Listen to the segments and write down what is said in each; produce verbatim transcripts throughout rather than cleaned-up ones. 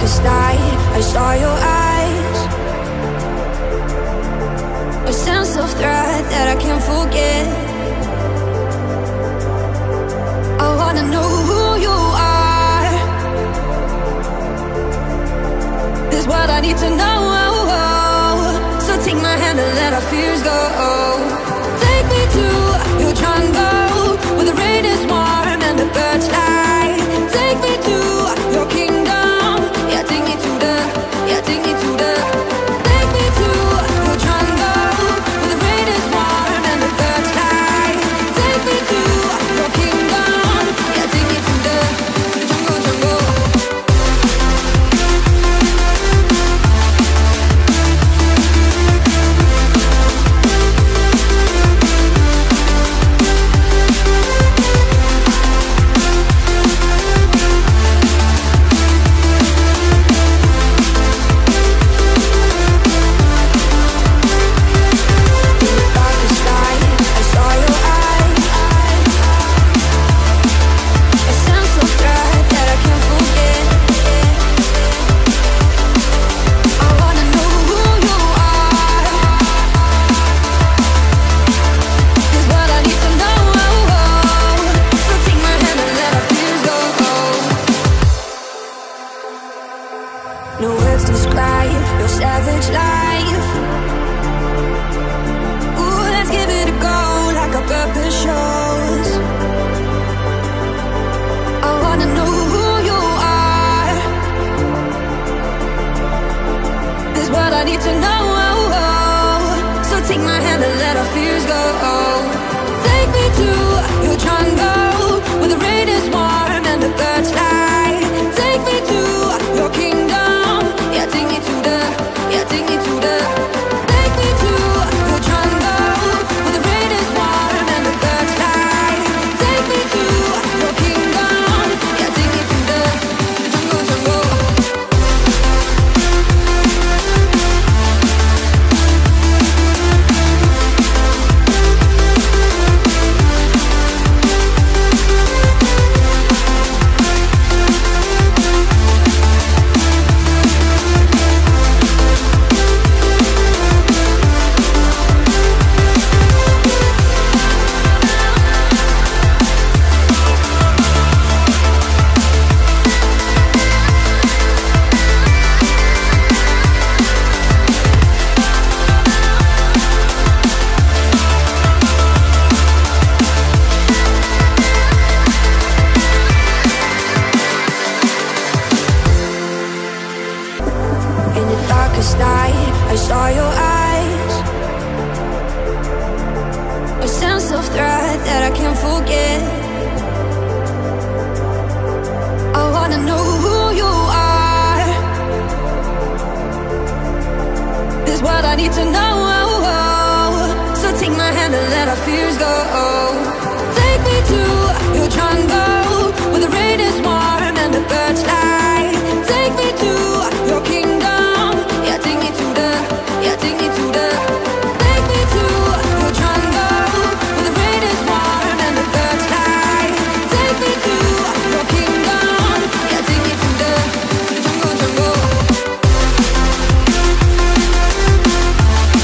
darkest night, I saw your eyes. A sense of threat that I can't forget. I wanna know who you are. This is what I need to know. So take my hand and let our fears go. Take me to your jungle, where the rain is warm and the birds fly. Take me to your kingdom. Yeah, take me to the, yeah, take me to the. Take me to your jungle, where the rain is warm and the birds fly. Take me to your kingdom. Yeah, take me to the, to the jungle, jungle. No words describe your savage life. Ooh, let's give it a go like our purpose shows. I wanna know who you are. This is what I need to know. So take my hand and let our fears go. Take me to your jungle, where the rain is warm and the birds fly. Take me to your kingdom. Yeah, take me to the, yeah, take me to the. Take me to your jungle, where the rain is warm and the birds fly. Take me to your kingdom. Yeah, take me to the, to the jungle, jungle. In the darkest night, I saw your eyes. A sense of threat that I can't forget. I wanna know who you are. This is what I need to know. So take my hand and let our fears go. Take me to your jungle, where the rain is warm and the birds fly. Take me to your kingdom. Yeah, take me to the, yeah, take me to the. Take me to your jungle, where the rain is warm and the birds fly. Take me to your kingdom. Yeah, take me to the, to the jungle, jungle.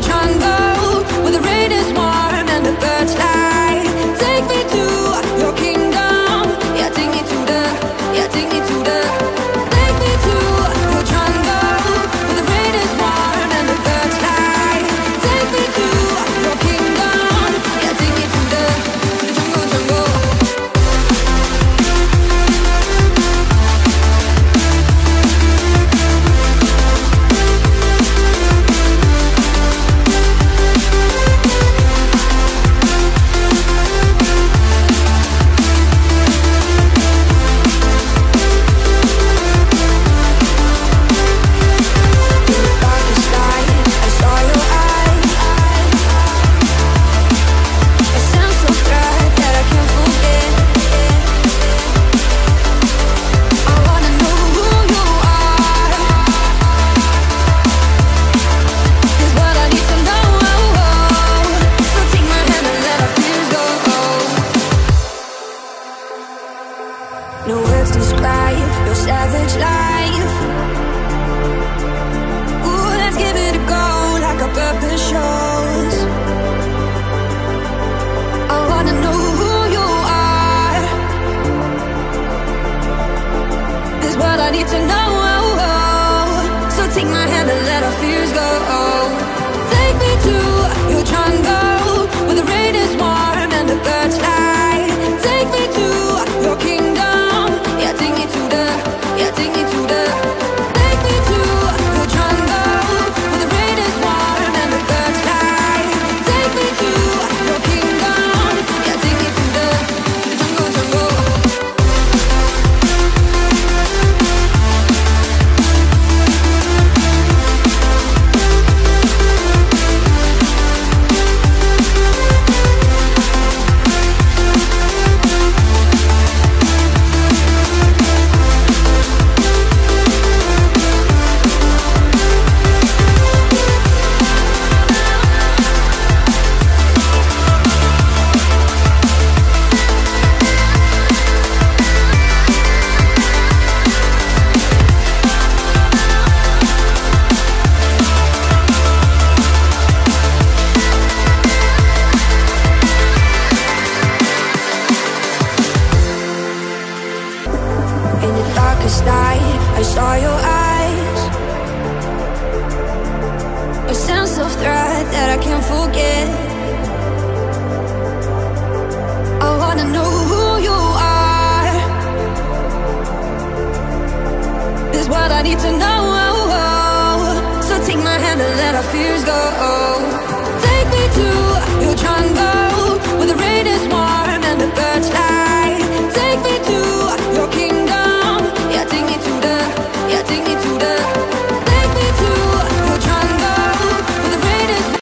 jungle where the rain is warm and the birds fly. Take me to your kingdom. Yeah, take me to the, yeah, take me to the. Take me to your jungle where the rain is warm and the birds fly. Take me to your kingdom. Yeah, take me to the, to the jungle, jungle. No words describe your savage life. Ooh, let's give it a go like our purpose shows. I wanna know who you are. This is what I need to know. So take my hand and let our fears go. Take me to your jungle where the rain is warm and the birds fly. Take me to your kingdom. Yeah, take me to the, yeah, take me to the. Take me to your jungle where the rain is warm and the birds fly. Take me to your kingdom. Yeah, take me to the, to the jungle, jungle. In the darkest night, I saw your eyes. A sense of threat that I can't forget. I wanna know who you are. This is what I need to know. So take my hand and let our fears go. Take me to